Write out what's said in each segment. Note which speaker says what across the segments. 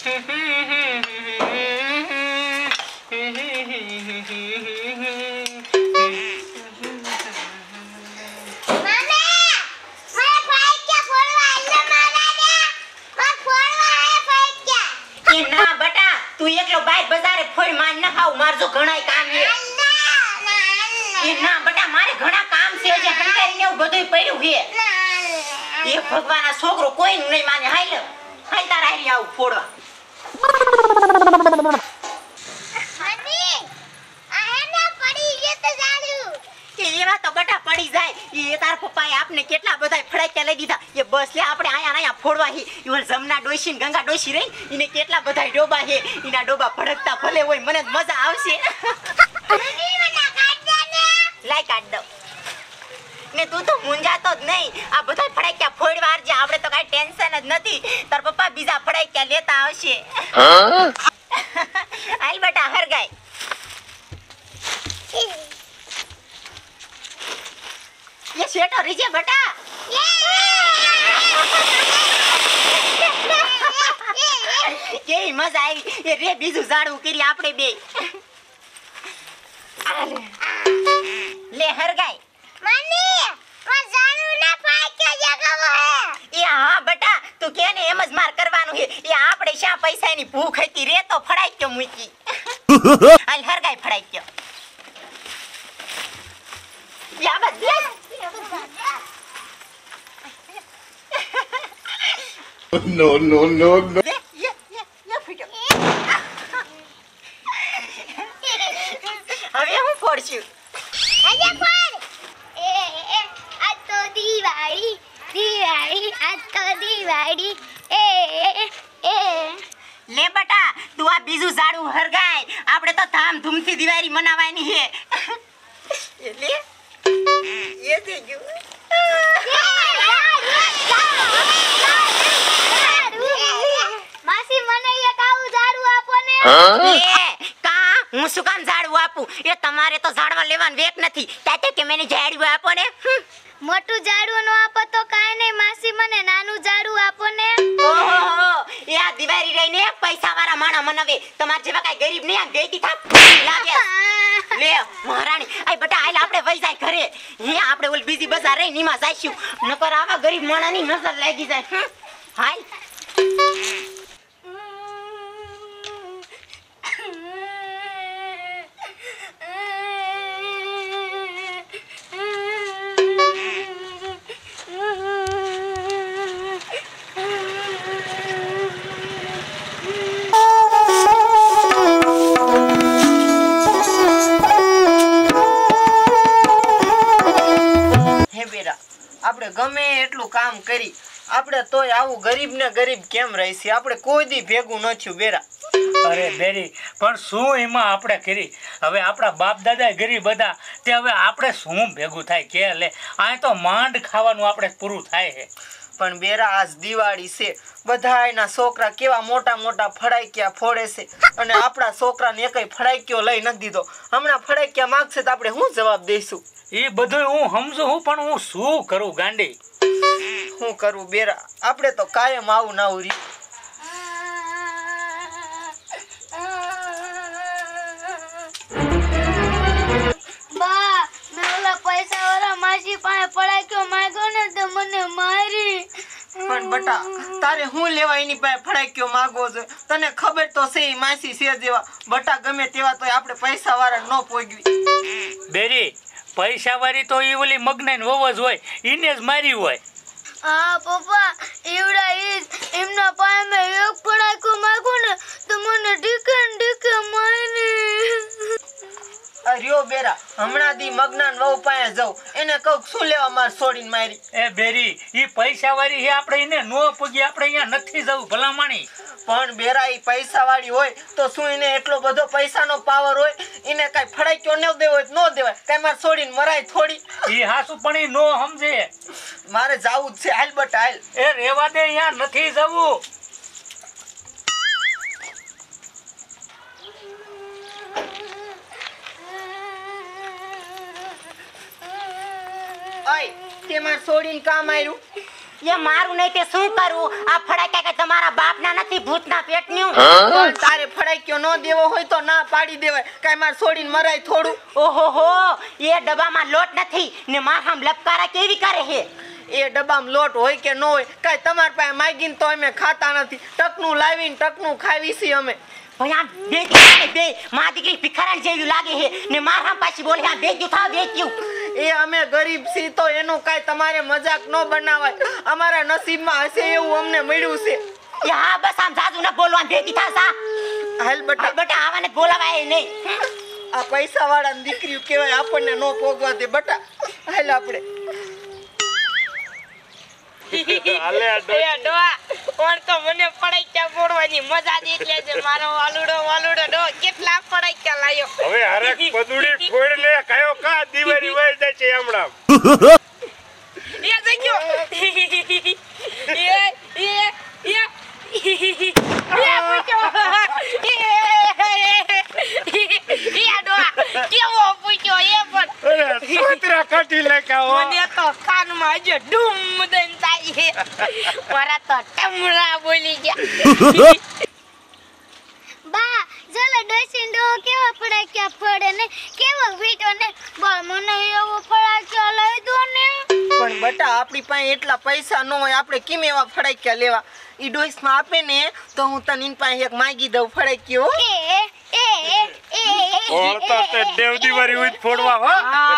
Speaker 1: ભગવાન આ છોકરો કોઈ નહીં માને. હાલ હાલ તાર આરી આવું ફોડવા. મમ્મી આ હેના પડી ગઈ તો જાડું કે એવા તો બટા પડી જાય. એ તાર પપ્પાએ આપને કેટલા બધા ફડાક્યા લઈ દીધા. એ બસ લે આપણે આયા ફોડવા હી. ઈવન જમના ડોશી ને ગંગા ડોશી રહી ઈને કેટલા બધા ડોબા હે. ઈના ડોબા ફડકતા ભલે હોય મને મજા આવશે. મમ્મી મને કાઢ દે ને. લાઈ કાઢ દો ને. તું તો મુંજાતો જ નહીં. આ બધા ફડાક્યા ફોડવા આરજે. આપણે તો કાઈ ટેન્શન જ નથી. તાર પપ્પા બીજા ફડાક્યા લેતા આવશે. આઈ બેટા હરગાય. ये शेट और रिजे बेटा के मजा आई. ये रे बीजू झाड़ू करी આપણે બે. લે હરગાય. મમ્મી આ ઝાડુ ના ફાક્યા જગાવો હે. એ હા બેટા તું કે ને એમ જ માર કરવાનું હે. એ આપણે શા પૈસાની ભૂખ હતી રે તો ફડાઈ કે મૂકી. હાલ હરગાય ફડાઈ કે. યા બસ
Speaker 2: No, no, no, no.
Speaker 1: હવે હું ફોડશું. આજે ફોડ. આ તો દિવાળી દિવાળી આ તો દિવાળી. લે બેટા તું આ બીજું ઝાડુ હરગાય. આપણે તો ધામધૂમથી દિવાળી મનાવવાની છે. એટલે ये થઈ ગયું. માસી મને એક આવું ઝાડુ આપો ને. લે કા હું શું કામ ઝાડુ આપું. એ તમારે તો ઝાડવા લેવાનું વેક નથી. તાતે કે મને ઝાડુ આપો ને. મોટું ઝાડુ નો આપો તો કાઈ નહીં માસી મને નાનું ઝાડુ આપો ને. ઓહો એ આ દિવાળી રહીને પૈસા વાળા માણા મનાવે. તમાર જેવા કાઈ ગરીબ નહીં. આ ગઈતી થાપ લાગે. લે મહારાણી આય બેટા હાલ આપણે વઈ જાય ઘરે. હે આપણે ઓલ બીજી બજાર રહી નીમાં જાઈશું. નકર આવા ગરીબ માણાની નજર લાગી જાય. હાલ આપણે ગમે એટલું કામ કરી આપણે તોય આવું ગરીબ ને ગરીબ કેમ રહીશી. આપણે કોઈ દી ભેગું ન થયું બેરા.
Speaker 3: અરે બેરી પણ શું એમાં આપણે કરી. હવે આપણા બાપ દાદા ગરીબ હતા તે હવે આપણે શું ભેગું થાય કે લે. આ તો માંડ ખાવાનું આપણે પૂરું થાય છે.
Speaker 1: પણ બેરા આજ દિવાળી છે. બધાયના છોકરા કેવા મોટા મોટા ફડાક્યા ફોડે છે અને આપણા છોકરાને એકય ફડાક્યો લઈ નથી દીધો. હમણાં ફડાક્યા માંગશે તો આપણે શું જવાબ દઈશું.
Speaker 3: એ બધું હું સમજુ હું પણ હું શું કરું ગાંડી.
Speaker 1: શું કરવું બેરા આપણે તો કાયમ આવું ના ઉરી. બા મેં ઓલા પૈસા વાળા માસી પાસે ફડાક્યો માંગ્યો ને તો મને મારી. પણ બટા તારે હું લેવા એની પાસે ફડાક્યો માંગવો છે. તને ખબર તો છે ઈ માસી છે જેવા. બટા ગમે તેવા તો આપણે પૈસા વાળા ન પોગવી.
Speaker 3: બેરી પૈસા વાળી તો ઈ ઓલી મગનાઈ વવ જ હોય. ઈને જ મારી હોય.
Speaker 1: હા પપ્પા એવડા એમના પાસે મેં એક ફડાક્યો માંગો ને તો મને ઢીકે મારી. અર્યો બેરા હમણાં દી મગનાન વહુ પાસે જાઉં એને કહું શું લેવા માર છોડીને મારી.
Speaker 3: એ બેરી ઈ પૈસા વાળી આપણે એને નો પગી આપણે અહીંયા નથી જવું ભલામાણી.
Speaker 1: પણ બેરા ઈ પૈસા વાળી હોય તો શું એને એટલો બધો પૈસાનો પાવર હોય. એને કઈ ફડાક્યો ન દેવો હોય નો દેવાય. કઈ માર છોડીને મરાય થોડી.
Speaker 3: ઈ હાસુ પણ ઈ નો સમજે.
Speaker 1: મારે જાવું જ છે. હાલ બટા હાલ.
Speaker 3: એ રેવા દે અહીંયા નથી જવું.
Speaker 1: ઓય તે માર છોડીને કામ આવ્યું. એ મારું નહીં તે શું કરું? આ ફડાક્યા કે તમારા બાપના નથી ભૂતના પેટનું?
Speaker 4: પણ તારે ફડાક્યો ન દેવો હોય તો ના પાડી દેવાય. કાઈ માર છોડીને મરાય થોડું.
Speaker 1: ઓહો એ ડબ્બામાં લોટ નથી ને માથામ લપકારા કેવી કરે હે?
Speaker 4: એ ડબ્બામાં લોટ હોય કે ન હોય કાઈ તમાર પાસે માંગીને તો અમે ખાતા નથી. ટકનું લાવીને ટકનું ખાવી છીએ અમે.
Speaker 1: ભાઈ આમ બે દીકરાને બે મા દીકરી ભિખારણ જેવી લાગે હે ને માથામ પાછી બોલે આ બેગ્યું થાવ બેગ્યું.
Speaker 4: એ અમે ગરીબ છીએ તો એનું કાઈ તમારે મજાક ન બનાવાય. અમારા નસીબમાં હશે એવું અમને મળ્યું છે.
Speaker 1: એ હા બસ આમ જાજુ ન બોલવા ભેગી થાસા.
Speaker 4: હાલ
Speaker 1: બટા આવાને બોલાવાય નહીં.
Speaker 4: આ પૈસા વાળાની દીકરીઓ કહેવાય આપણને નો પોગવા દે બટા. હાલ આપણે
Speaker 5: હાલે ડોવા કોણ તો મને પડાક્યા બોડવાની મજા જ એટલે છે. મારો વાલુડો ડો કેટલા પડાક્યા લાયો.
Speaker 6: હવે હરક પદુડી ફોડ લે કયો કા દિવાળી વઈ જાય છે હમણાં.
Speaker 5: એ જગ્યો કેવો પૂછ્યો એ પણ
Speaker 6: અરે સોતરા કાઢી લે કાઓ.
Speaker 5: મને તો કાનમાં હજુ ડૂમ દઈને થાય. મારા તો ટમરા બોલી ગયા.
Speaker 7: બા જલે ડોસીંડો કેવા ફડાક્યા ફડે ને કેવો વીટો ને બા મને એવો ફડાક્યા લઈ દો ને.
Speaker 4: પણ બટા આપણી પાસે એટલા પૈસા ન હોય. આપણે કેમ એવા ફડાક્યા લેવા? ઈ ડોઈસમાં આપે ને તો હું તને ઇન પાસે એક માંગી દઉં ફડાક્યો.
Speaker 6: કોણ તો તે દેવ દિવાળી ઉઈ ફોડવા હો.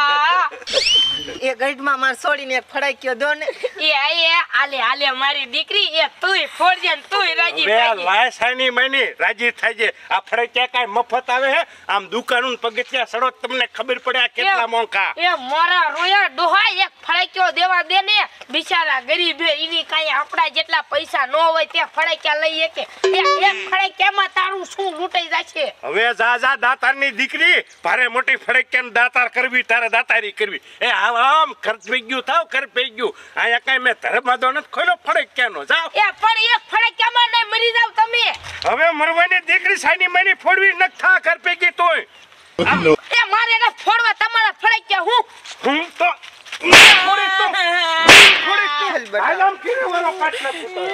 Speaker 4: એ ગઢમાં માર છોડીને એક ફડાક્યો દો ને.
Speaker 5: આલે મારી દીકરી એ તુંય ફોડજે ને તુંય રાજી
Speaker 6: હવે
Speaker 5: થાજે.
Speaker 6: લાયસાની મની રાજી થાય છે. આ ફડાક્યા કાઈ મફત આવે હે? આમ દુકાનું પગથિયા સડો તમને ખબર પડે આ કેટલા મોંઘા.
Speaker 5: એ મારા રોયા ડોહા એક ફડાક્યો દેવા દે ને. બિચારા ગરીબ હે ઈની કાઈ આપડા જેટલા પૈસા ન હોય તે ફડાક્યા લઈએ કે એક ફડાક્યામાં તારું શું લૂંટાઈ જાશે.
Speaker 6: હવે જા દાતારની દીકરી ભારે મોટી ફડાક્યાને દાતાર કરવી તારે દાતારી કરવી. એ આમ ખર્ચ પઈ ગયું થાવ કર પઈ ગયું. આયા કાઈ મેં ધર્માદો નથી ખોલ્યો ફડાક્યાનો. જાવ
Speaker 5: એ પણ એક ફડાક્યામાં નહીં મરી જાવ તમે.
Speaker 6: હવે મરવાની દીકરી સાની મની ફોડવી ન થા કર પઈ ગઈ તોય.
Speaker 5: એ મારે ને ફોડવા તમારા ફડાક્યા હું
Speaker 6: તો આલામ કિરે વાળો કાટ નાખું.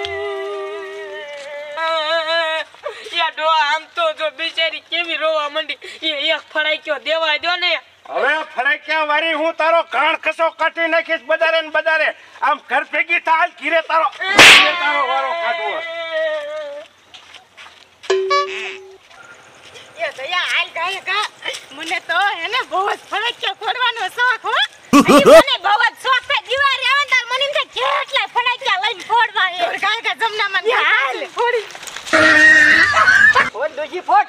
Speaker 5: યા ડોહા આમ તો જો બિચારી કેવી રોવા મંડી. એ એક ફડાક્યો દેવા દો ને.
Speaker 6: હવે ફડાક્યા વારી હું તારો કાણ ખસો કાઢી નાખીશ બજારે ને બજારે. આમ ઘર ભેગી થાલ કિરે તારો વારો કાઢવો.
Speaker 1: એ દયા હાલ ગાય કા મને તો એને બહુ જ ફડાક્યા ફોડવાનો શોખ હો. મને બહુ જ શોખ છે. દિવાળી આવે તાર મને એમ થાય કેટલા ફડાક્યા લઈને ફોડવા હે. ગાય કા જમનામાં હાલ ફોડી ફોડ દોજી ફોડ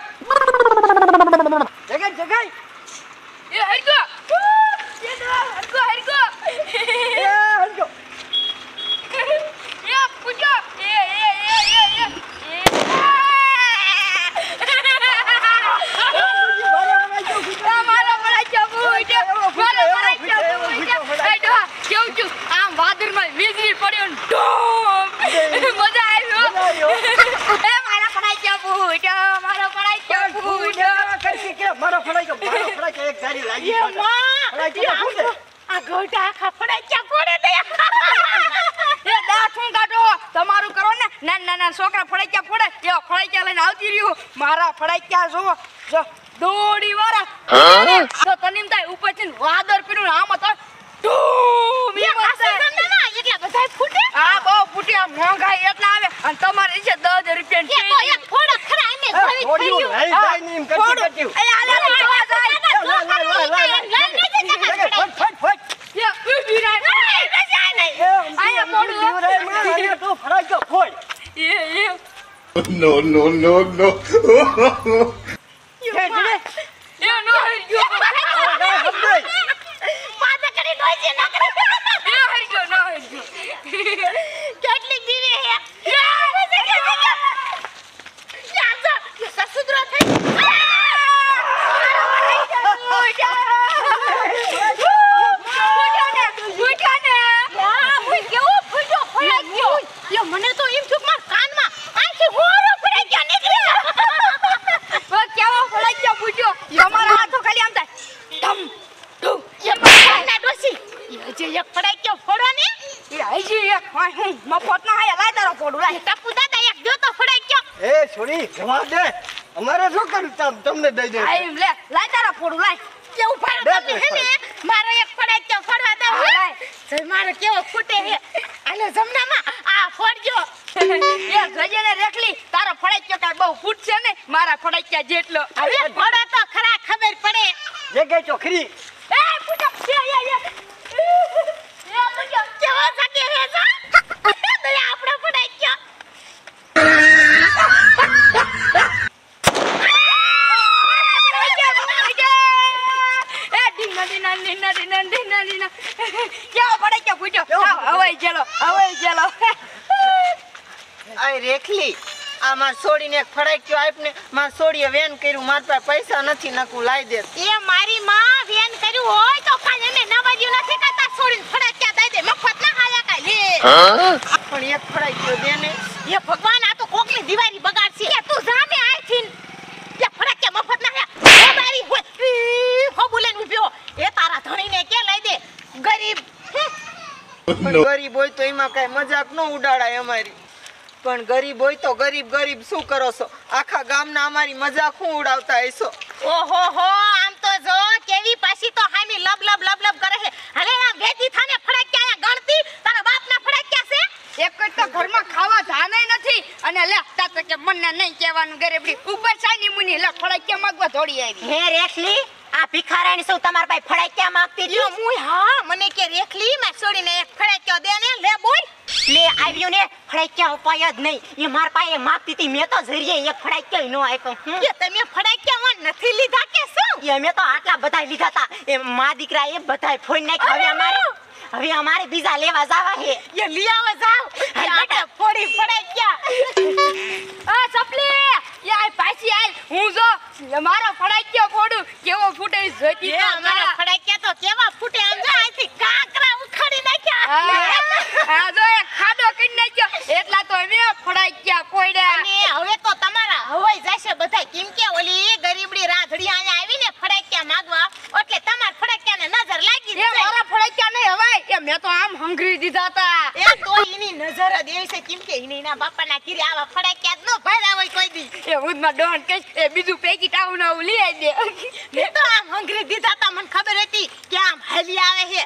Speaker 1: જગાઈ
Speaker 5: એ હરગો એ ડોહા હરગો એ પૂજો એ મારો ફડાક્યો પૂજો. કેવું છું આમ વાદળમાં વીજળી પડ્યો ને ડોમ મજા આવ્યો. એ મારા ફડાક્યો પૂજો.
Speaker 4: મારો ફડાક્યો એક સારી લાગી.
Speaker 1: આ ગોટા આખા ફડાક્યા ફોડે દે.
Speaker 5: એ દાંતું કાઢો તમારું કરો ને. નાના છોકરા ફડાક્યા ફોડે એ ફડાક્યા લઈને આવતી રહ્યું. મારા ફડાક્યા જો દોડી વાળા તો તને થાય ઉપર થી વાદર પીડું આમ તો ડૂમ એ
Speaker 1: એટલા બધા ફૂટે.
Speaker 5: આ બહુ ફૂટ્યા મોંઘાઈ એટલા આવે અને તમારે છે 10 રૂપિયા
Speaker 1: એ એક ફોડો ખરા એમે ભરી થયું.
Speaker 2: No.
Speaker 1: કેટલી દીવી હે. સસુદરો થઈ. મને તો એમ થયું માર કાનમાં આખી હોરો પડી ગયા નીકળી.
Speaker 5: કેવો ફડાક્યો પૂછ્યો તમારા હાથો ખાલી આમ થાય ધમ ધમ.
Speaker 1: એ મારા ડોસી એ જે એક ફડાક્યો ફોડો ને.
Speaker 5: એ હજી એક હું
Speaker 4: રેખલી જવા દે અમારે શું કરું તમને દઈ દે
Speaker 5: આઈ લે લાય તારા ફોડું લાય
Speaker 1: કેવું ફાડો તમે હે ને મારો એક ફડાક્યો ફડવા દે જય મારો કેવો ફૂટે હે આલે જમનામાં આ ફોડજો
Speaker 5: એ ગજે ને રેખલી તારો ફડાક્યો કાઈ બહુ ફૂટશે ને મારા ફડાક્યા જેટલો
Speaker 1: હવે ફોડો તો ખરા ખબર પડે
Speaker 4: જે ગઈ ચોખરી
Speaker 5: એ પૂછો એ પૂછો
Speaker 1: કેવો સકે હે જા દયા આપણો ફડાક્યો
Speaker 4: આય રેખલી આ માર છોડીને એક ફડાક્યો આપને માર છોડીએ વેન કર્યું માર પાસે પૈસા નથી નકું લાઈ દે
Speaker 1: એ મારી માં વેન કર્યું હોય તો કાલે એને નવાજ્યું નથી કાતા છોડીને ફડાક્યા દઈ દે મફત ના ખાયા કાઈ લે
Speaker 4: પણ એક ફડાક્યો દે ને
Speaker 1: એ ભગવાન આ તો કોકની દિવાળી બગાડશે કે તું જાને આઈથી કે ફડાક્યા મફત ના ખાયા મારી હોય હો બોલેન ઉભ્યો એ તારા ધણીને કે લઈ દે ગરીબ
Speaker 4: પણ ગરીબ હોય તો એમાં કઈ મજાક ન ઉડાડાય અમારી પણ ગરીબ હોય તો ગરીબ શું કરો છો આખા ગામના અમારી મજાક હું ઉડાવતા હશો
Speaker 1: ઓહો હો આમ તો જો કેવી પાછી તો હામી લબ કરે છે હલે આ બેટી થાને ફડાક્યા ગણતી તારા બાપના ફડાક્યા છે
Speaker 5: એક તો ઘરમાં ખાવા ધાને નથી અને લે તાત કે મને નહીં કહેવાનું ગરીબડી ઉપર સાની મુની લે ફડાક્યા માંગવા દોડી આવી
Speaker 1: હે રેખલી આ ભિખારાણી સૌ તમાર પાસે ફડાક્યા માંગતી હતી હું હા મને કે રેખલી માં છોડીને એક ફડાક્યો દે ને લે બોલ લે આવ્યો ને ફડાક્યા ઉપાય જ નહીં એ માર પાસે માંગતી હતી મેં તો જરીએ એક ફડાક્યો નો આપ્યો કે તમે ફડાક્યા માં નથી લીધા કે શું એ અમે તો આટલા બધા લીધા તા એ માં દીકરા એ બધા ફોન નાખ હવે અમારે બીજા લેવા જાવા હે એ લઈ આવા જાવ આપણે ફોડી ફડાક્યા
Speaker 5: આ સપલી યાર પાછી આલ હું જો મારો ફડાક્યો ફોડું કેવો ફૂટે જોતી
Speaker 1: એ અમારા ફડાક્યા તો કેવા ફૂટે આમ જો આથી કાકરા ઉખાડી નાખ્યા
Speaker 5: આ જો એક ખાડો કરી નાખ્યો એટલા તો અમે ફડાક્યા કોઈડા
Speaker 1: અને હવે તો તમારા હવાઈ જશે બધા કેમ કે ઓલી ગરીબડી રાધડી અહીંયા આવીને ફડાક્યા માંગવા એટલે તમાર ફડાક્યાને નજર લાગી
Speaker 5: એ મારા ફડાક્યા નહીં હવાય એ મેં તો આમ હંગરી દીધા તા
Speaker 1: એ તો એની નજર જ એવી છે કેમ કે એના બાપાના કીરે આવા ફડાક્યા જ નો ભર્યા હોય કોઈ દી
Speaker 5: એ ઉદમાં ડોન કે એ બીજું પેકેટ આવું ના લઈ આવી દે
Speaker 1: મેં તો આમ હંગરી દીધા તા મને ખબર હતી કે આમ હાલી આવે છે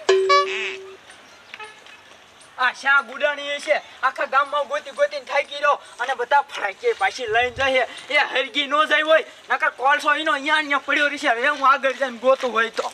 Speaker 4: આ શા ગુડાણી છે આખા ગામમાં ગોતીને થાકી રહ્યો અને બધા ફડાકે પાછી લઈને જાય એ હરગી નો જાય હોય નકર કોલસો ઈનો અહીંયા પડ્યો રહેશે હવે હું આગળ જઈને ગોતું હોય તો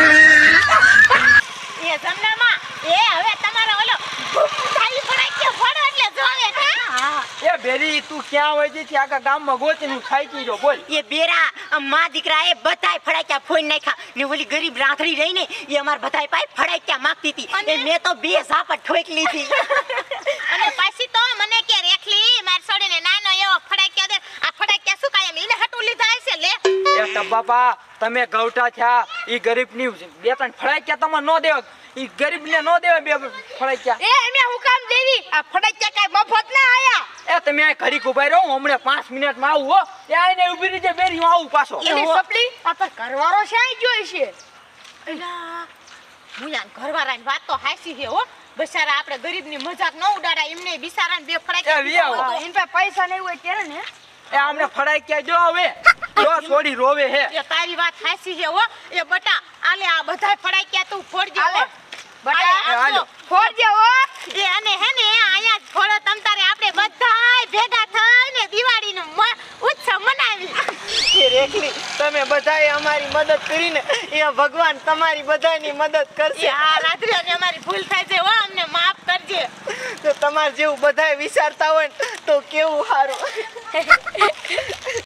Speaker 1: એ જમનામાં એ હવે તમારો ઓલો ખાલી ફડાક્યો ફોડો એટલે જોવે હા
Speaker 4: એ બેરી તું ક્યાં હોય છે આખા ગામમાં ગોતીને થાકી રહ્યો બોલ
Speaker 1: એ બેરા માં દીકરા એ બધાય ફડાક્યા ફોન નાખ્યા ને ઓલી ગરીબ રાંધડી રહી ને એ અમાર બધાય પાસે ફડાક્યા માંગતી હતી એ મેં તો બે ઝાપટ ઠોક લીધી અને પાછી તો મને કે રેખલી માર છોડીને નાનો એવો ફડાક્યો દે આ ફડાક્યા શું કાયમ એને હટુ લીધા હશે લે
Speaker 4: એ તબાપા તમે ગૌટા થયા ઈ ગરીબની બે ત્રણ ફડાક્યા તમે નો દેવ ઈ ગરીબને નો દેવે બે ફડાક્યા
Speaker 5: એ અમે હું કામ દેવી આ ફડાક્યા કાઈ મફત ના આયા
Speaker 4: એ તમે આ ઘડીક ઉભા રહો હું હમણાં 5 મિનિટમાં આવું હો એ આઈને ઊભી રીતે બેરી હું આવું પાછો
Speaker 5: એની સપલી આ તો ઘરવાળો શાય જોઈ છે
Speaker 1: એલા મુયા ઘરવાળાની વાત તો હાસી છે હો બિચારા આપણે ગરીબની મજાક ન ઉડાડા એમને બિચારાને બે ફડાક્યા
Speaker 5: એન પાસે પૈસા નહીં હોય ત્યારે ને
Speaker 4: એ આમને ફડાક્યા જો હવે જો છોડી રોવે હે
Speaker 1: એ તારી વાત હાસી છે હો એ બટા આલે આ બધાય ફડાક્યા તું ફોડજે હો
Speaker 5: બટા
Speaker 4: હાલો
Speaker 5: ફોડજે હો
Speaker 1: એ અને હે ને આયા ફોડો તમ તારે આપણે બધાય ભેગા થઈને દિવાળીનો ઉત્સવ મનાવી
Speaker 4: એ રેખલી તમે બધાએ અમારી મદદ કરીને એ ભગવાન તમારી બધાની મદદ કરશે
Speaker 1: આ રાત્રે અમારી ભૂલ થાય છે હો અમને માફ કરજે
Speaker 4: તો તમાર જેવું બધાય વિચારતા હોય તો કેવું સારું